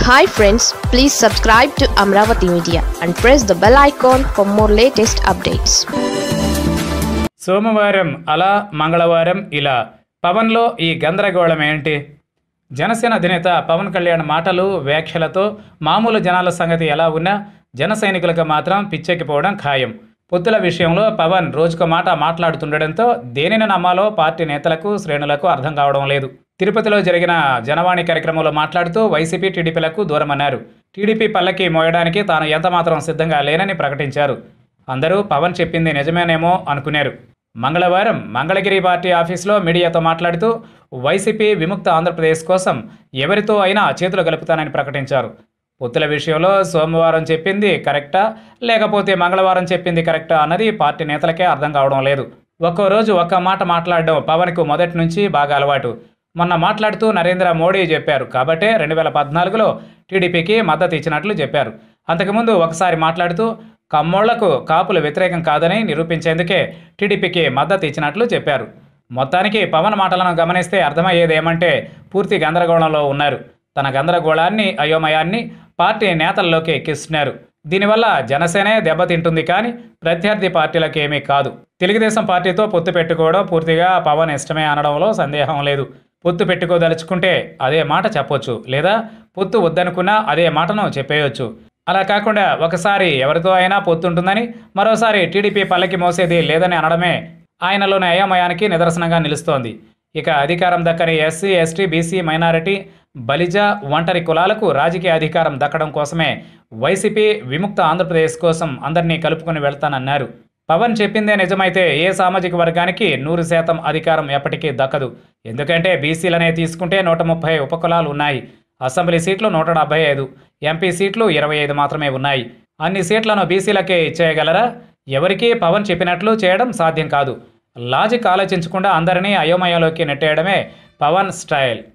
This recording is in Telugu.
Hi friends, please subscribe to Amaravathi Media and press the bell icon for more latest updates. సోమవారం అలా మంగళవారం ఇలా పవన్లో ఈ గందరగోళం ఏంటి? జనసేన అధినేత పవన్ కళ్యాణ్ మాటలు వ్యాఖ్యలతో మామూలు జనాల సంగతి ఎలా ఉన్నా జన సైనికులకు మాత్రం పిచ్చెక్కిపోవడం ఖాయం. పొత్తుల విషయంలో పవన్ రోజుకో మాట మాట్లాడుతుండడంతో దేనిని నమ్మాలో పార్టీ నేతలకు శ్రేణులకు అర్థం కావడం లేదు. తిరుపతిలో జరిగిన జనవాణి కార్యక్రమంలో మాట్లాడుతూ వైసీపీ టీడీపీలకు దూరమన్నారు. టీడీపీ పల్లకి మోయడానికి తాను ఎంతమాత్రం సిద్ధంగా లేనని ప్రకటించారు. అందరూ పవన్ చెప్పింది నిజమేనేమో అనుకున్నారు. మంగళవారం మంగళగిరి పార్టీ ఆఫీసులో మీడియాతో మాట్లాడుతూ వైసీపీ విముక్త ఆంధ్రప్రదేశ్ కోసం ఎవరితో అయినా చేతులు కలుపుతానని ప్రకటించారు. పొత్తుల విషయంలో సోమవారం చెప్పింది కరెక్టా లేకపోతే మంగళవారం చెప్పింది కరెక్టా అన్నది పార్టీ నేతలకే అర్థం కావడం లేదు. ఒక్కో రోజు ఒక్క మాట మాట్లాడడం పవన్కు మొదటి నుంచి బాగా అలవాటు. మొన్న మాట్లాడుతూ నరేంద్ర మోడీ చెప్పారు కాబట్టే 2014లో టీడీపీకి మద్దతు ఇచ్చినట్లు చెప్పారు. అంతకుముందు ఒకసారి మాట్లాడుతూ కమ్మోళ్లకు కాపులు వ్యతిరేకం కాదని నిరూపించేందుకే టీడీపీకి మద్దతు ఇచ్చినట్లు చెప్పారు. మొత్తానికి పవన్ మాటలను గమనిస్తే అర్థమయ్యేది ఏమంటే పూర్తి గందరగోళంలో ఉన్నారు. తన గందరగోళాన్ని అయోమయాన్ని పార్టీ నేతల్లోకి ఎక్కిస్తున్నారు. దీనివల్ల జనసేనే దెబ్బతింటుంది కానీ ప్రత్యర్థి పార్టీలకు ఏమీ కాదు. తెలుగుదేశం పార్టీతో పొత్తు పెట్టుకోవడం పూర్తిగా పవన్ ఇష్టమే అనడంలో సందేహం లేదు. పొత్తు పెట్టుకోదలుచుకుంటే అదే మాట చెప్పొచ్చు, లేదా పొత్తు వద్దనుకున్నా అదే మాటను చెప్పేయొచ్చు. అలా కాకుండా ఒకసారి ఎవరితో అయినా పొత్తు ఉంటుందని మరోసారి టీడీపీ పల్లకి మోసేది లేదని అనడమే ఆయనలోని అయోమయానికి నిదర్శనంగా నిలుస్తోంది. ఇక అధికారం దక్కని SC, ST, BC, minority, Balija, ఒంటరి కులాలకు రాజకీయ అధికారం దక్కడం కోసమే వైసీపీ విముక్త ఆంధ్రప్రదేశ్ కోసం అందరినీ కలుపుకొని వెళ్తానన్నారు. పవన్ చెప్పిందే నిజమైతే ఏ సామాజిక వర్గానికి 100% అధికారం ఎప్పటికీ దక్కదు. ఎందుకంటే బీసీలనే తీసుకుంటే 130 ఉపకులాలు ఉన్నాయి. అసెంబ్లీ సీట్లు 175, ఎంపీ సీట్లు 25 మాత్రమే ఉన్నాయి. అన్ని సీట్లను బీసీలకే ఇచ్చేయగలరా? ఎవరికీ పవన్ చెప్పినట్లు చేయడం సాధ్యం కాదు. లాజిక్ ఆలోచించకుండా అందరినీ అయోమయంలోకి నెట్టేయడమే పవన్ స్టైల్.